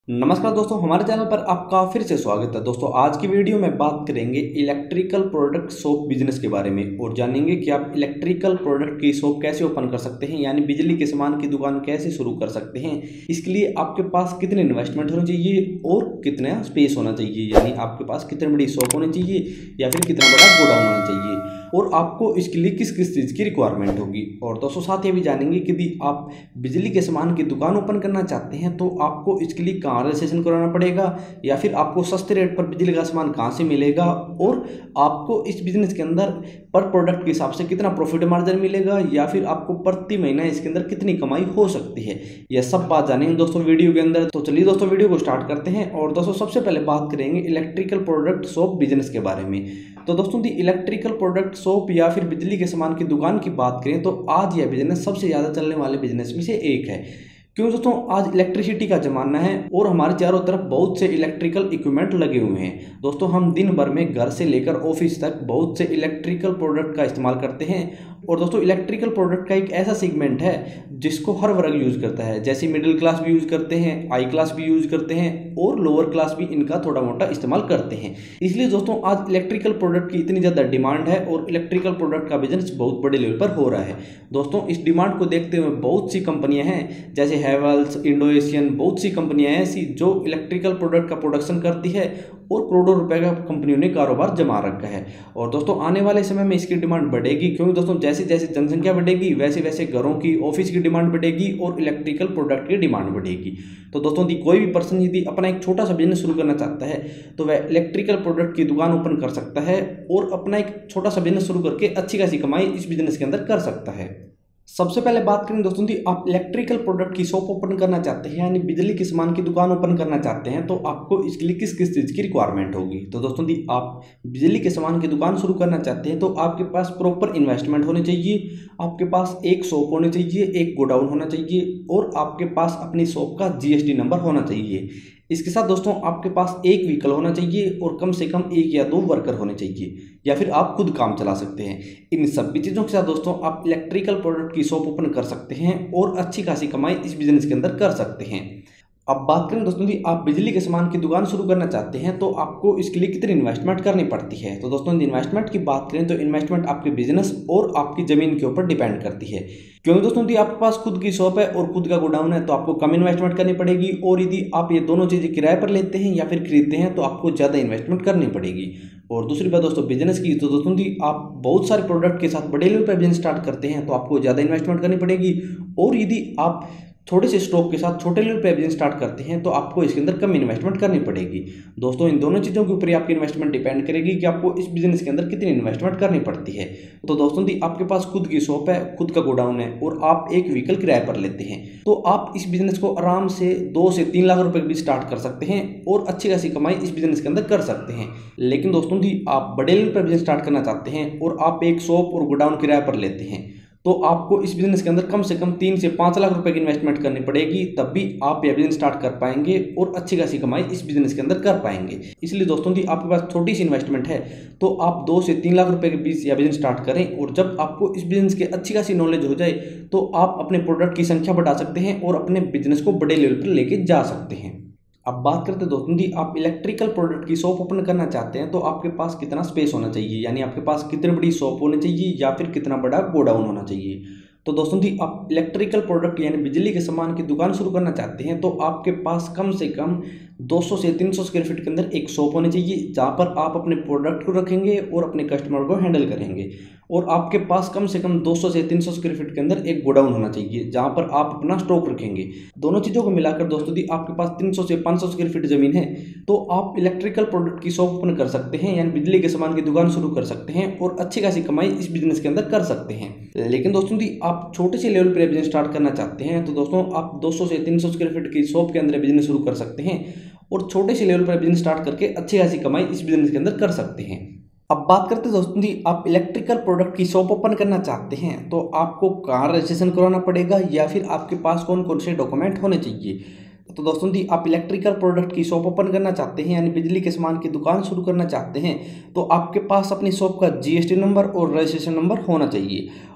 नमस्कार दोस्तों, हमारे चैनल पर आपका फिर से स्वागत है। दोस्तों आज की वीडियो में बात करेंगे इलेक्ट्रिकल प्रोडक्ट शॉप बिजनेस के बारे में और जानेंगे कि आप इलेक्ट्रिकल प्रोडक्ट की शॉप कैसे ओपन कर सकते हैं, यानी बिजली के सामान की दुकान कैसे शुरू कर सकते हैं। इसके लिए आपके पास कितनी इन्वेस्टमेंट होनी चाहिए और कितना स्पेस होना चाहिए, यानी आपके पास कितनी बड़ी शॉप होनी चाहिए या फिर कितना बड़ा गोडाउन होना चाहिए और आपको इसके लिए किस किस चीज़ की रिक्वायरमेंट होगी। और दोस्तों साथ ही भी जानेंगे कि यदि आप बिजली के सामान की दुकान ओपन करना चाहते हैं तो आपको इसके लिए कहाँ रजिस्ट्रेशन कराना पड़ेगा या फिर आपको सस्ते रेट पर बिजली का सामान कहाँ से मिलेगा और आपको इस बिजनेस के अंदर पर प्रोडक्ट के हिसाब से कितना प्रॉफिट मार्जिन मिलेगा या फिर आपको प्रति महीना इसके अंदर कितनी कमाई हो सकती है। यह सब बात जानेंगे दोस्तों वीडियो के अंदर। तो चलिए दोस्तों वीडियो को स्टार्ट करते हैं। और दोस्तों सबसे पहले बात करेंगे इलेक्ट्रिकल प्रोडक्ट शॉप बिजनेस के बारे में। तो दोस्तों दी इलेक्ट्रिकल प्रोडक्ट शॉप या फिर बिजली के सामान की दुकान की बात करें तो आज यह बिजनेस सबसे ज़्यादा चलने वाले बिजनेस में से एक है। क्यों दोस्तों, आज इलेक्ट्रिसिटी का ज़माना है और हमारे चारों तरफ बहुत से इलेक्ट्रिकल इक्विपमेंट लगे हुए हैं। दोस्तों हम दिन भर में घर से लेकर ऑफिस तक बहुत से इलेक्ट्रिकल प्रोडक्ट का इस्तेमाल करते हैं। और दोस्तों इलेक्ट्रिकल प्रोडक्ट का एक ऐसा सेगमेंट है जिसको हर वर्ग यूज़ करता है, जैसे मिडिल क्लास भी यूज़ करते हैं, हाई क्लास भी यूज़ करते हैं और लोअर क्लास भी इनका थोड़ा मोटा इस्तेमाल करते हैं। इसलिए दोस्तों आज इलेक्ट्रिकल प्रोडक्ट की इतनी ज़्यादा डिमांड है और इलेक्ट्रिकल प्रोडक्ट का बिजनेस बहुत बड़े लेवल पर हो रहा है। दोस्तों इस डिमांड को देखते हुए बहुत सी कंपनियां हैं जैसे हैवेल्स, इंडो एशियन, बहुत सी कंपनियां हैं ऐसी जो इलेक्ट्रिकल प्रोडक्ट का प्रोडक्शन करती है और करोड़ों रुपए का कंपनियों ने कारोबार जमा रखा है। और दोस्तों आने वाले समय में इसकी डिमांड बढ़ेगी, क्योंकि दोस्तों जैसे जैसे जनसंख्या बढ़ेगी वैसे वैसे घरों की, ऑफिस की डिमांड बढ़ेगी और इलेक्ट्रिकल प्रोडक्ट की डिमांड बढ़ेगी। तो दोस्तों कोई भी पर्सन यदि अपना एक छोटा सा बिजनेस शुरू करना चाहता है तो वह इलेक्ट्रिकल प्रोडक्ट की दुकान ओपन कर सकता है और अपना एक छोटा सा बिजनेस शुरू करके अच्छी खासी कमाई इस बिजनेस के अंदर कर सकता है। सबसे पहले बात करें दोस्तों दी आप इलेक्ट्रिकल प्रोडक्ट की शॉप ओपन करना चाहते हैं, यानी बिजली के सामान की दुकान ओपन करना चाहते हैं, तो आपको इसके लिए किस किस चीज़ की रिक्वायरमेंट होगी। तो दोस्तों दी आप बिजली के सामान की दुकान शुरू करना चाहते हैं तो आपके पास प्रॉपर इन्वेस्टमेंट होनी चाहिए, आपके पास एक शॉप होनी चाहिए, एक गोडाउन होना चाहिए और आपके पास अपनी शॉप का जीएसटी नंबर होना चाहिए। इसके साथ दोस्तों आपके पास एक व्हीकल होना चाहिए और कम से कम एक या दो वर्कर होने चाहिए, या फिर आप खुद काम चला सकते हैं। इन सभी चीज़ों के साथ दोस्तों आप इलेक्ट्रिकल प्रोडक्ट की शॉप ओपन कर सकते हैं और अच्छी खासी कमाई इस बिजनेस के अंदर कर सकते हैं। अब बात करें दोस्तों जी आप बिजली के सामान की दुकान शुरू करना चाहते हैं तो आपको इसके लिए कितनी इन्वेस्टमेंट करनी पड़ती है। तो दोस्तों इन्वेस्टमेंट की बात करें तो इन्वेस्टमेंट आपके बिजनेस और आपकी ज़मीन के ऊपर डिपेंड करती है। क्योंकि दोस्तों यदि आपके पास खुद की शॉप है और खुद का गोडाउन है तो आपको कम इन्वेस्टमेंट करनी पड़ेगी, और यदि आप ये दोनों चीज़ें किराए पर लेते हैं या फिर खरीदते हैं तो आपको ज़्यादा इन्वेस्टमेंट करनी पड़ेगी। और दूसरी बात दोस्तों बिजनेस की, तो दोस्तों यदि आप बहुत सारे प्रोडक्ट के साथ बड़े लेवल पर बिजनेस स्टार्ट करते हैं तो आपको ज़्यादा इन्वेस्टमेंट करनी पड़ेगी, और यदि आप थोड़े से स्टॉक के साथ छोटे लेवल पे बिजनेस स्टार्ट करते हैं तो आपको इसके अंदर कम इन्वेस्टमेंट करनी पड़ेगी। दोस्तों इन दोनों चीज़ों के ऊपर ही आपकी इन्वेस्टमेंट डिपेंड करेगी कि आपको इस बिजनेस के अंदर कितनी इन्वेस्टमेंट करनी पड़ती है। तो दोस्तों यदि आपके पास खुद की शॉप है, खुद का गोडाउन है और आप एक व्हीकल किराए पर लेते हैं तो आप इस बिजनेस को आराम से 2 से 3 लाख रुपए भी स्टार्ट कर सकते हैं और अच्छी खासी कमाई इस बिजनेस के अंदर कर सकते हैं। लेकिन दोस्तों यदि आप बड़े लेवल पर बिजनेस स्टार्ट करना चाहते हैं और आप एक शॉप और गोडाउन किराए पर लेते हैं तो आपको इस बिजनेस के अंदर कम से कम 3 से 5 लाख रुपए की इन्वेस्टमेंट करनी पड़ेगी, तब भी आप यह बिजनेस स्टार्ट कर पाएंगे और अच्छी खासी कमाई इस बिजनेस के अंदर कर पाएंगे। इसलिए दोस्तों यदि आपके पास छोटी सी इन्वेस्टमेंट है तो आप 2 से 3 लाख रुपए के बीच यह बिजनेस स्टार्ट करें, और जब आपको इस बिजनेस की अच्छी खासी नॉलेज हो जाए तो आप अपने प्रोडक्ट की संख्या बढ़ा सकते हैं और अपने बिजनेस को बड़े लेवल पर लेके जा सकते हैं। अब बात करते हैं दोस्तों जी आप इलेक्ट्रिकल प्रोडक्ट की शॉप ओपन करना चाहते हैं तो आपके पास कितना स्पेस होना चाहिए, यानी आपके पास कितनी बड़ी शॉप होनी चाहिए या फिर कितना बड़ा गोडाउन होना चाहिए। तो दोस्तों जी आप इलेक्ट्रिकल प्रोडक्ट यानी बिजली के सामान की दुकान शुरू करना चाहते हैं तो आपके पास कम से कम 200 से 300 स्क्वायर फीट के अंदर एक शॉप होनी चाहिए जहाँ पर आप अपने प्रोडक्ट को रखेंगे और अपने कस्टमर को हैंडल करेंगे, और आपके पास कम से कम 200 से 300 स्क्वायर फीट के अंदर एक गोडाउन होना चाहिए जहाँ पर आप अपना स्टॉक रखेंगे। दोनों चीज़ों को मिलाकर दोस्तों जी आपके पास 300 से 500 स्क्वायर फीट जमीन है तो आप इलेक्ट्रिकल प्रोडक्ट की शॉप ओपन कर सकते हैं, यानी बिजली के सामान की दुकान शुरू कर सकते हैं और अच्छी खासी कमाई इस बिजनेस के अंदर कर सकते हैं। लेकिन दोस्तों जी आप छोटे से लेवल पर बिजनेस स्टार्ट करना चाहते हैं तो दोस्तों आप 200 से 300 स्क्वायर फीट की शॉप के अंदर बिजनेस शुरू कर सकते हैं और छोटे से लेवल पर बिजनेस स्टार्ट करके अच्छी खासी कमाई इस बिजनेस के अंदर कर सकते हैं। अब बात करते हैं दोस्तों जी आप इलेक्ट्रिकल प्रोडक्ट की शॉप ओपन करना चाहते हैं तो आपको कहाँ रजिस्ट्रेशन करवाना पड़ेगा या फिर आपके पास कौन कौन से डॉक्यूमेंट होने चाहिए। तो दोस्तों जी आप इलेक्ट्रिकल प्रोडक्ट की शॉप ओपन करना चाहते हैं यानी बिजली के सामान की दुकान शुरू करना चाहते हैं तो आपके पास अपनी शॉप का जीएसटी नंबर और रजिस्ट्रेशन नंबर होना चाहिए।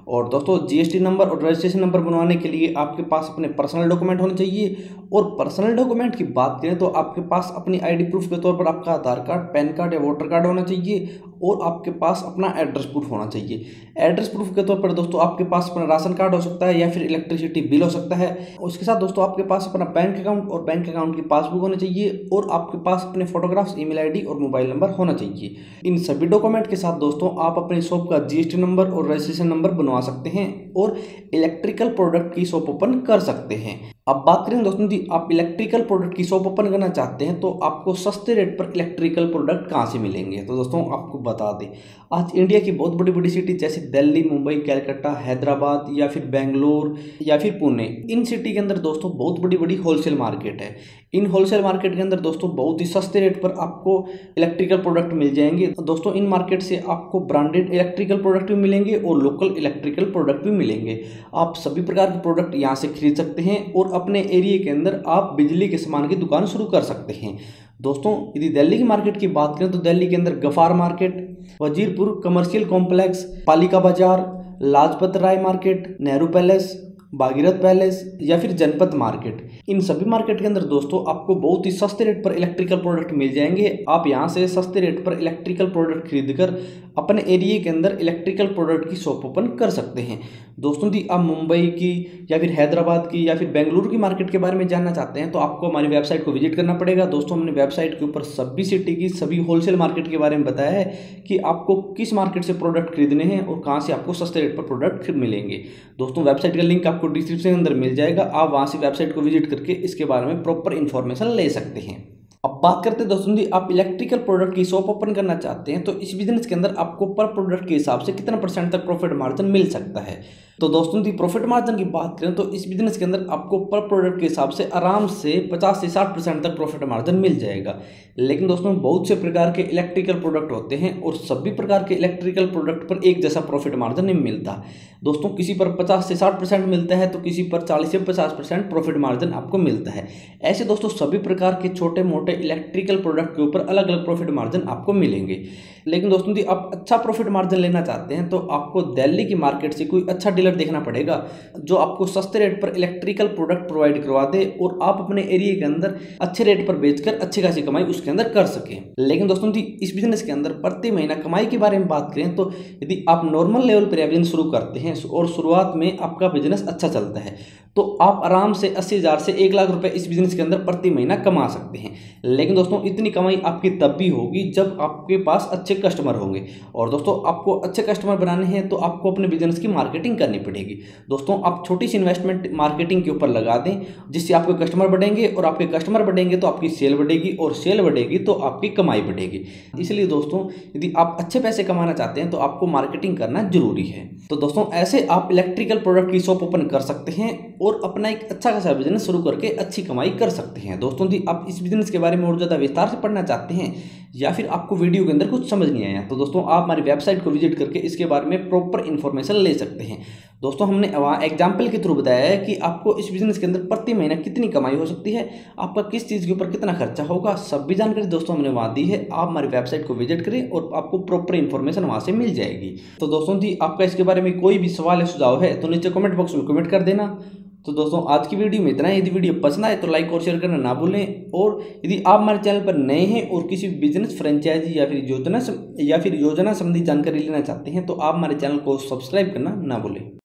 और दोस्तों जीएसटी नंबर और रजिस्ट्रेशन नंबर बनवाने के लिए आपके पास अपने पर्सनल डॉक्यूमेंट होने चाहिए। और पर्सनल डॉक्यूमेंट की बात करें तो आपके पास अपनी आईडी प्रूफ के तौर पर आपका आधार कार्ड, पैन कार्ड या वोटर कार्ड होना चाहिए और आपके पास अपना एड्रेस प्रूफ होना चाहिए। एड्रेस प्रूफ के तौर पर दोस्तों आपके पास अपना राशन कार्ड हो सकता है या फिर इलेक्ट्रिसिटी बिल हो सकता है। उसके साथ दोस्तों आपके पास अपना बैंक अकाउंट और बैंक अकाउंट की पासबुक होनी चाहिए और आपके पास अपने फोटोग्राफ्स, ईमेल आईडी और मोबाइल नंबर होना चाहिए। इन सभी डॉक्यूमेंट के साथ दोस्तों आप अपनी शॉप का जीएसटी नंबर और रजिस्ट्रेशन नंबर बनवा सकते हैं और इलेक्ट्रिकल प्रोडक्ट की शॉप ओपन कर सकते हैं। अब बात करें दोस्तों जी, आप इलेक्ट्रिकल प्रोडक्ट की शॉप ओपन करना चाहते हैं तो आपको सस्ते रेट पर इलेक्ट्रिकल प्रोडक्ट कहाँ से मिलेंगे। तो दोस्तों आपको बता दें, आज इंडिया की बहुत बड़ी बड़ी सिटी जैसे दिल्ली, मुंबई, कलकत्ता, हैदराबाद या फिर बेंगलोर या फिर पुणे, इन सिटी के अंदर दोस्तों बहुत बड़ी बड़ी होलसेल मार्केट है। इन होलसेल मार्केट के अंदर दोस्तों बहुत ही सस्ते रेट पर आपको इलेक्ट्रिकल प्रोडक्ट मिल जाएंगे। दोस्तों इन मार्केट से आपको ब्रांडेड इलेक्ट्रिकल प्रोडक्ट भी मिलेंगे और लोकल इलेक्ट्रिकल प्रोडक्ट भी मिलेंगे। आप सभी प्रकार के प्रोडक्ट यहाँ से खरीद सकते हैं और अपने एरिया के अंदर आप बिजली के सामान की दुकान शुरू कर सकते हैं। दोस्तों यदि दिल्ली की मार्केट की बात करें तो दिल्ली के अंदर Gaffar Market, Wazirpur Commercial Complex, Palika Bazaar, Lajpat Rai Market, Nehru Place, Bhagirath Palace या फिर जनपद मार्केट, इन सभी मार्केट के अंदर दोस्तों आपको बहुत ही सस्ते रेट पर इलेक्ट्रिकल प्रोडक्ट मिल जाएंगे। आप यहां से सस्ते रेट पर इलेक्ट्रिकल प्रोडक्ट खरीदकर अपने एरिया के अंदर इलेक्ट्रिकल प्रोडक्ट की शॉप ओपन कर सकते हैं। दोस्तों यदि आप मुंबई की या फिर हैदराबाद की या फिर बेंगलुरु की मार्केट के बारे में जानना चाहते हैं तो आपको हमारी वेबसाइट को विजिट करना पड़ेगा। दोस्तों हमने वेबसाइट के ऊपर सभी सिटी की सभी होलसेल मार्केट के बारे में बताया है कि आपको किस मार्केट से प्रोडक्ट खरीदने हैं और कहाँ से आपको सस्ते रेट पर प्रोडक्ट मिलेंगे। दोस्तों वेबसाइट का लिंक आपको डिस्क्रिप्शन के अंदर मिल जाएगा, आप वहाँ से वेबसाइट को विजिट करके इसके बारे में प्रॉपर इन्फॉर्मेशन ले सकते हैं। अब बात करते हैं दोस्तों जी, आप इलेक्ट्रिकल प्रोडक्ट की शॉप ओपन करना चाहते हैं तो इस बिजनेस के अंदर आपको पर प्रोडक्ट के हिसाब से कितना % तक प्रॉफिट मार्जिन मिल सकता है। तो दोस्तों जी प्रॉफिट मार्जिन की बात करें तो इस बिजनेस के अंदर आपको पर प्रोडक्ट के हिसाब से आराम से 50 से 60% तक प्रॉफिट मार्जिन मिल जाएगा। लेकिन दोस्तों बहुत से प्रकार के इलेक्ट्रिकल प्रोडक्ट होते हैं और सभी प्रकार के इलेक्ट्रिकल प्रोडक्ट पर एक जैसा प्रॉफिट मार्जिन नहीं मिलता। दोस्तों किसी पर 50 से 60% मिलता है तो किसी पर 40 से 50% प्रॉफिट मार्जिन आपको मिलता है। ऐसे दोस्तों सभी प्रकार के छोटे मोटे इलेक्ट्रिकल प्रोडक्ट के ऊपर अलग अलग प्रॉफिट मार्जिन आपको मिलेंगे। लेकिन दोस्तों यदि आप अच्छा प्रॉफिट मार्जिन लेना चाहते हैं तो आपको दिल्ली की मार्केट से कोई अच्छा डीलर देखना पड़ेगा जो आपको सस्ते रेट पर इलेक्ट्रिकल प्रोडक्ट प्रोवाइड करवा दे और आप अपने एरिया के अंदर अच्छे रेट पर बेचकर अच्छी खासी कमाई उसके अंदर कर सकें। लेकिन दोस्तों यदि इस बिजनेस के अंदर प्रति महीना कमाई के बारे में बात करें तो यदि आप नॉर्मल लेवल पर बिजनेस शुरू करते हैं और शुरुआत में आपका बिजनेस अच्छा चलता है तो आप आराम से 80,000 से 1 लाख रुपए इस बिजनेस के अंदर प्रति महीना कमा सकते हैं। लेकिन दोस्तों इतनी कमाई आपकी तब भी होगी जब आपके पास अच्छे कस्टमर होंगे। और दोस्तों आपको अच्छे कस्टमर बनाने हैं तो आपको अपने बिजनेस की मार्केटिंग करनी पड़ेगी। दोस्तों आप छोटी सी इन्वेस्टमेंट मार्केटिंग के ऊपर लगा दें जिससे आपके कस्टमर बढ़ेंगे और आपके कस्टमर बढ़ेंगे तो आपकी सेल बढ़ेगी और सेल बढ़ेगी तो आपकी कमाई बढ़ेगी। इसलिए दोस्तों यदि आप अच्छे पैसे कमाना चाहते हैं तो आपको मार्केटिंग करना जरूरी है। तो दोस्तों ऐसे आप इलेक्ट्रिकल प्रोडक्ट की शॉप ओपन कर सकते हैं और अपना एक अच्छा खासा बिजनेस शुरू करके अच्छी कमाई कर सकते हैं। दोस्तों यदि आप इस बिजनेस के बारे में और ज़्यादा विस्तार से पढ़ना चाहते हैं या फिर आपको वीडियो के अंदर कुछ समझ नहीं आया तो दोस्तों आप हमारी वेबसाइट को विजिट करके इसके बारे में प्रॉपर इन्फॉर्मेशन ले सकते हैं। दोस्तों हमने वहाँ एग्जाम्पल के थ्रू बताया है कि आपको इस बिजनेस के अंदर प्रति महीना कितनी कमाई हो सकती है, आपका किस चीज़ के ऊपर कितना खर्चा होगा, सभी जानकारी दोस्तों हमने वहाँ दी है। आप हमारी वेबसाइट को विजिट करें और आपको प्रॉपर इन्फॉर्मेशन वहाँ से मिल जाएगी। तो दोस्तों जी आपका इसके बारे में कोई भी सवाल या सुझाव है तो नीचे कमेंट बॉक्स में कमेंट कर देना। तो दोस्तों आज की वीडियो में इतना है। यदि वीडियो पसंद आए तो लाइक और शेयर करना ना भूलें और यदि आप हमारे चैनल पर नए हैं और किसी बिजनेस फ्रेंचाइजी या फिर योजना संबंधी जानकारी लेना चाहते हैं तो आप हमारे चैनल को सब्सक्राइब करना ना भूलें।